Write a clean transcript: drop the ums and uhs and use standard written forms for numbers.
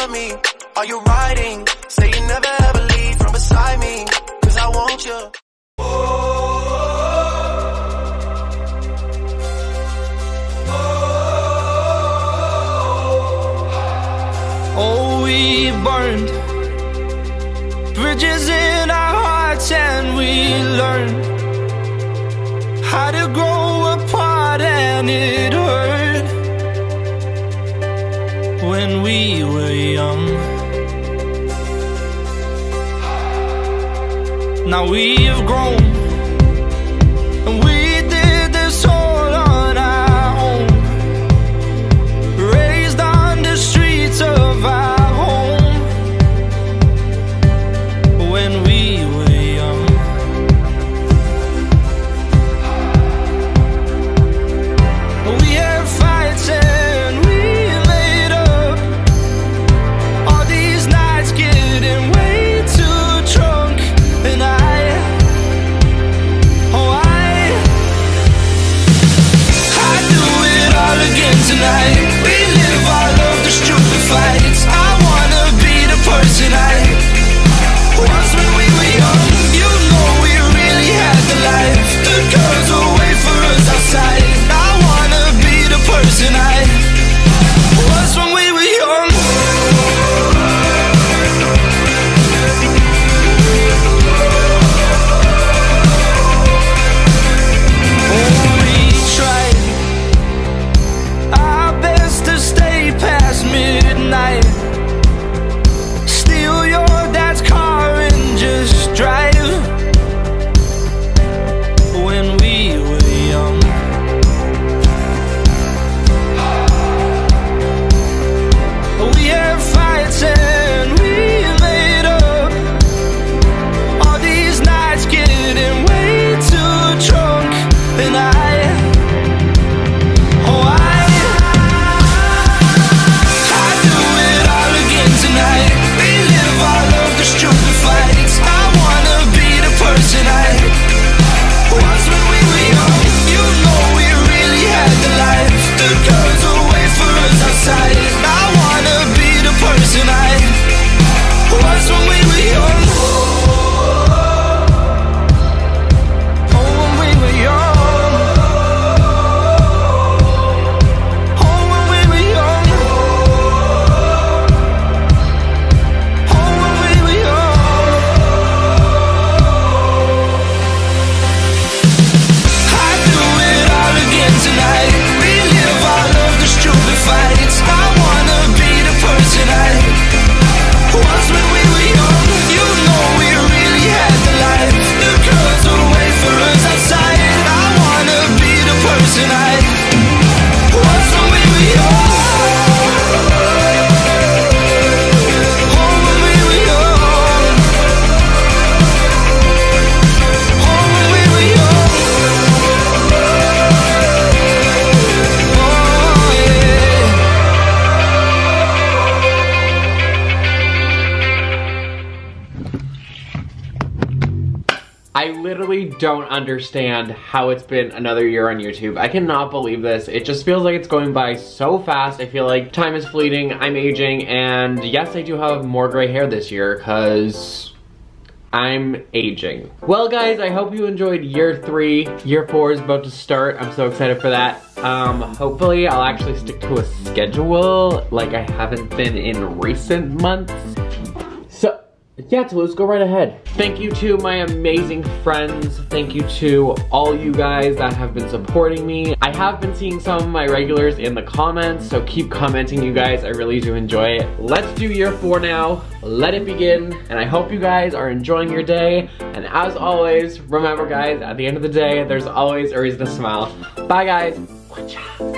remind me, are you riding? Say you never ever leave from beside me, cause I want you. Oh, we burned bridges in our hearts, and we learned how to grow apart, and it hurt when we were young. Now we've grown, and we did this all on our own, raised on the streets of our home when we were young. We had fights and we made up, all these nights getting way too drunk, and I'd do it all again tonight. We live all of the stupid fights. I wanna be the person I was when we were young. You know we really had the life. The girls will wait for us outside. I wanna be the person I was when we were young. We tried our best to stay past midnight, steal your dad's car and just drive when we were young. We had fights and we made up, all these nights getting way too drunk, and I'd do it all again tonight. We live all of the stupid fights. I wanna be the person I was when we were young. You know we really had the life. The girls will wait for us outside. I wanna be the person I was when we were young. Oh, when we were young. Oh, when we were young. Oh, when we were young. I'd do it all again tonight. We live all of the stupid fights. I wanna be the person I was when we were young. You know we really had the life. The girls will wait for us outside. I wanna be the person I was when we were young. Oh, when we were young. Oh, when we were young. Oh, yeah. I literally don't understand how it's been another year on YouTube. I cannot believe this. It just feels like it's going by so fast. I feel like time is fleeting, I'm aging, and yes, I do have more gray hair this year because I'm aging. Well guys, I hope you enjoyed year 3. Year 4 is about to start. I'm so excited for that. Hopefully I'll actually stick to a schedule like I haven't been in recent months. So yeah, so let's go right ahead. Thank you to my amazing friends. Thank you to all you guys that have been supporting me. I have been seeing some of my regulars in the comments, so keep commenting, you guys. I really do enjoy it. Let's do year 4 now. Let it begin, and I hope you guys are enjoying your day. And as always, remember guys, at the end of the day, there's always a reason to smile. Bye guys.